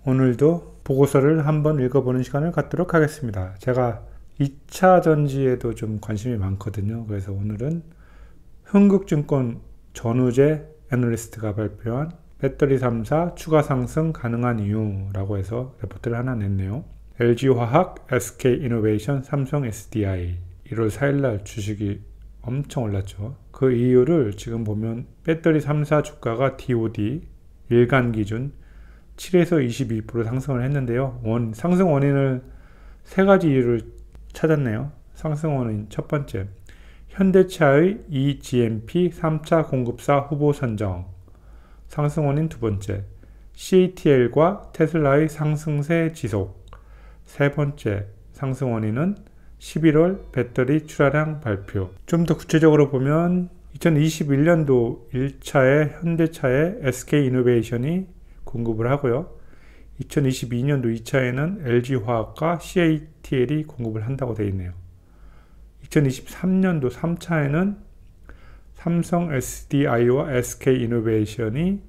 오늘도 보고서를 한번 읽어보는 시간을 갖도록 하겠습니다. 제가 2차 전지에도 좀 관심이 많거든요. 그래서 오늘은 흥국증권 전우재 애널리스트가 발표한 배터리 3사 추가 상승 가능한 이유라고 해서 레포트를 하나 냈네요. LG화학, SK이노베이션, 삼성 SDI 1월 4일날 주식이 엄청 올랐죠. 그 이유를 지금 보면 배터리 3사 주가가 DOD 일간 기준 7에서 22% 상승을 했는데요. 상승 원인을 세 가지 이유를 찾았네요. 상승 원인 첫 번째, 현대차의 eGMP 3차 공급사 후보 선정. 상승 원인 두 번째, CATL과 테슬라의 상승세 지속. 세 번째 상승 원인은 11월 배터리 출하량 발표. 좀 더 구체적으로 보면 2021년도 1차에 현대차에 SK이노베이션이 공급을 하고요. 2022년도 2차에는 LG화학과 CATL이 공급을 한다고 되어 있네요. 2023년도 3차에는 삼성 SDI와 SK이노베이션이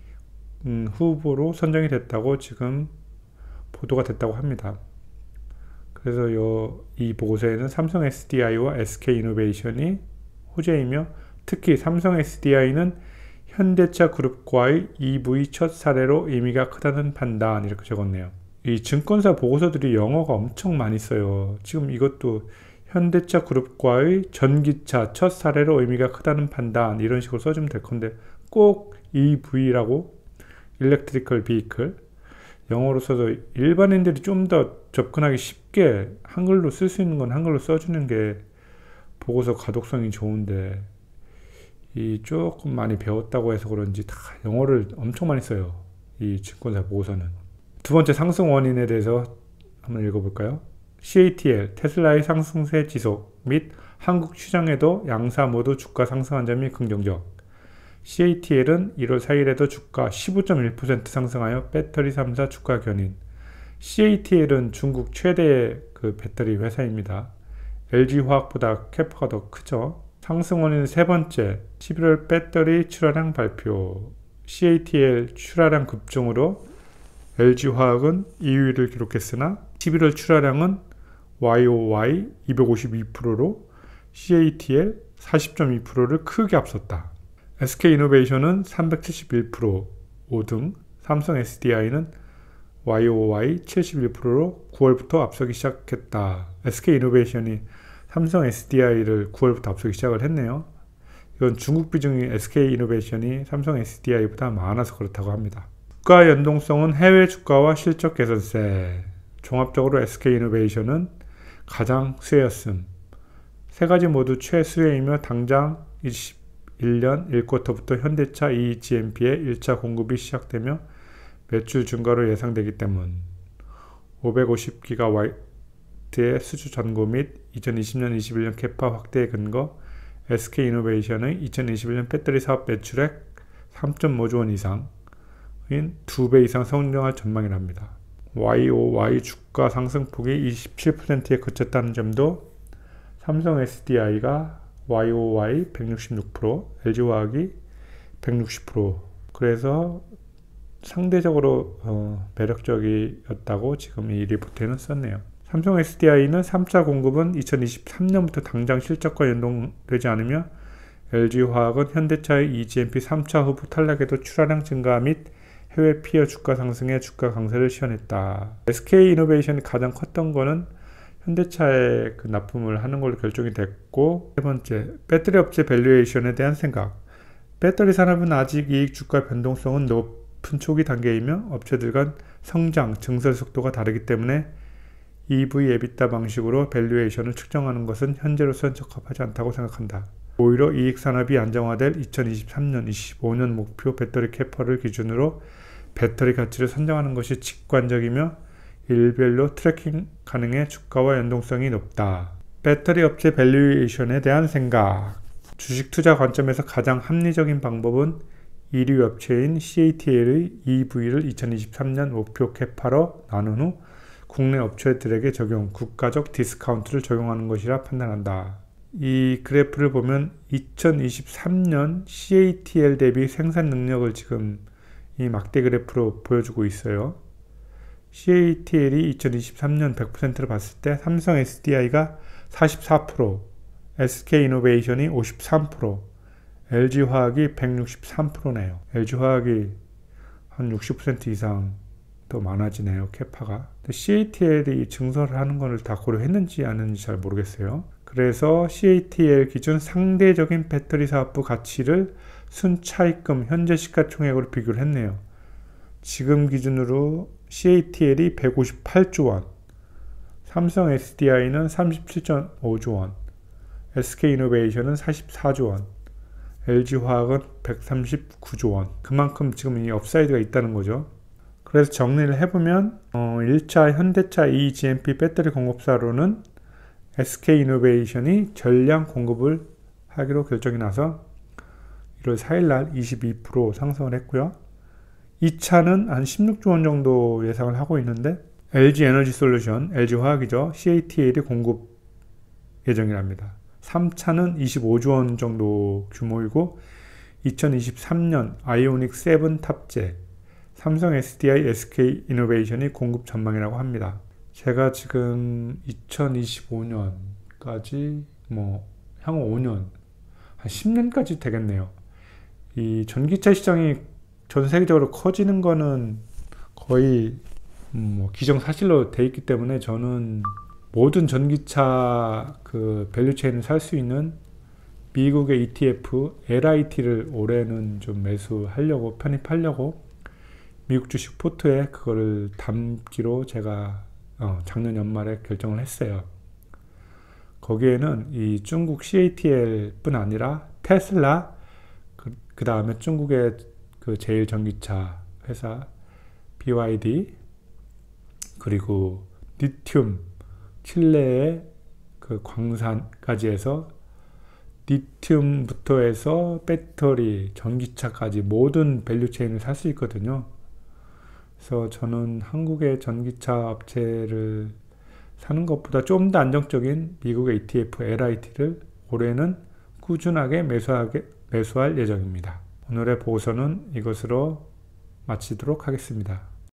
후보로 선정이 됐다고 지금 보도가 됐다고 합니다. 그래서 이 보고서에는 삼성 SDI와 SK이노베이션이 호재이며 특히 삼성 SDI는 현대차 그룹과의 EV 첫 사례로 의미가 크다는 판단, 이렇게 적었네요. 이 증권사 보고서들이 영어가 엄청 많이 써요. 지금 이것도 현대차 그룹과의 전기차 첫 사례로 의미가 크다는 판단, 이런 식으로 써주면 될 건데 꼭 EV라고 Electrical Vehicle 영어로 써서 일반인들이 좀 더 접근하기 쉽게 한글로 쓸 수 있는 건 한글로 써주는 게 보고서 가독성이 좋은데, 이 조금 많이 배웠다고 해서 그런지 다 영어를 엄청 많이 써요. 이 증권사 보고서는. 두 번째 상승 원인에 대해서 한번 읽어볼까요? CATL, 테슬라의 상승세 지속 및 한국 시장에도 양사 모두 주가 상승한 점이 긍정적. CATL은 1월 4일에도 주가 15.1% 상승하여 배터리 3사 주가 견인. CATL은 중국 최대의 배터리 회사입니다. LG화학보다 캐파가 더 크죠. 상승 원인 세 번째, 11월 배터리 출하량 발표. CATL 출하량 급증으로 LG화학은 2위를 기록했으나 11월 출하량은 YOY 252%로 CATL 40.2%를 크게 앞섰다. SK이노베이션은 371% 5등, 삼성 SDI는 YOY 71%로 9월부터 앞서기 시작했다. SK이노베이션이 삼성 SDI를 9월부터 앞서기 시작을 했네요. 이건 중국 비중이 SK이노베이션이 삼성 SDI보다 많아서 그렇다고 합니다. 주가 연동성은 해외 주가와 실적 개선세. 종합적으로 SK이노베이션은 가장 수혜였음. 세 가지 모두 최수혜이며 당장 21년 1쿼터부터 현대차 eGMP의 1차 공급이 시작되며 매출 증가로 예상되기 때문. 550GW의 수주 전고 및 2020년 21년 캐파 확대의 근거, SK이노베이션의 2021년 배터리 사업 매출액 3.5조 원 이상인 2배 이상 성장할 전망이랍니다. YOY 주가 상승폭이 27%에 그쳤다는 점도 삼성 SDI가 YOY 166%, LG화학이 160%. 그래서 상대적으로 매력적이었다고 지금 이 리포트에는 썼네요. 삼성 SDI는 3차 공급은 2023년부터 당장 실적과 연동되지 않으며 LG화학은 현대차의 eGMP 3차 후보 탈락에도 출하량 증가 및 해외 피어 주가 상승에 주가 강세를 시현했다. SK이노베이션이 가장 컸던 거는 현대차에 납품을 하는 걸로 결정이 됐고, 세 번째, 배터리 업체 밸류에이션에 대한 생각. 배터리 산업은 아직 이익 주가 변동성은 높은 초기 단계이며 업체들 간 성장, 증설 속도가 다르기 때문에 EV EBITDA 방식으로 밸류에이션을 측정하는 것은 현재로서는 적합하지 않다고 생각한다. 오히려 이익 산업이 안정화될 2023년, 25년 목표 배터리 캐파를 기준으로 배터리 가치를 선정하는 것이 직관적이며 일별로 트래킹 가능해 주가와 연동성이 높다. 배터리 업체 밸류에이션에 대한 생각. 주식 투자 관점에서 가장 합리적인 방법은 1위 업체인 CATL의 EV를 2023년 목표 캐파로 나눈 후 국내 업체들에게 국가적 디스카운트를 적용하는 것이라 판단한다. 이 그래프를 보면 2023년 CATL 대비 생산 능력을 지금 이 막대 그래프로 보여주고 있어요. CATL이 2023년 100%를 봤을 때 삼성 SDI가 44%, SK이노베이션이 53%, LG화학이 163%네요. LG화학이 한 60% 이상 더 많아지네요. 캐파가. CATL이 증설을 하는 것을 다 고려했는지 안 했는지 잘 모르겠어요. 그래서 CATL 기준 상대적인 배터리 사업부 가치를 순차입금 현재 시가총액으로 비교를 했네요. 지금 기준으로 CATL이 158조 원, 삼성 SDI는 37.5조 원, SK이노베이션은 44조 원, LG화학은 139조 원. 그만큼 지금 이 업사이드가 있다는 거죠. 그래서 정리를 해보면 1차 현대차 EGMP 배터리 공급사로는 SK이노베이션이 전량 공급을 하기로 결정이 나서 1월 4일날 22% 상승을 했고요. 2차는 한 16조 원 정도 예상을 하고 있는데 LG에너지솔루션, LG화학이죠. CATL이 공급 예정이랍니다. 3차는 25조 원 정도 규모이고 2023년 아이오닉 7 탑재, 삼성 SDI, SK이노베이션이 공급 전망이라고 합니다. 제가 지금 2025년까지 향후 5년, 한 10년까지 되겠네요. 이 전기차 시장이 전 세계적으로 커지는 거는 거의 기정사실로 돼 있기 때문에 저는 모든 전기차 밸류체인을 살 수 있는 미국의 ETF LIT를 올해는 좀 매수하려고, 편입하려고 미국 주식 포트에 그거를 담기로 제가 작년 연말에 결정을 했어요. 거기에는 이 중국 CATL 뿐 아니라 테슬라, 그 다음에 중국의 제일 전기차 회사 BYD, 그리고 리튬, 칠레의 광산까지 해서 리튬부터 해서 배터리, 전기차까지 모든 밸류체인을 살 수 있거든요. 그래서 저는 한국의 전기차 업체를 사는 것보다 좀 더 안정적인 미국의 ETF LIT를 올해는 꾸준하게 매수할 예정입니다. 오늘의 보고서는 이것으로 마치도록 하겠습니다.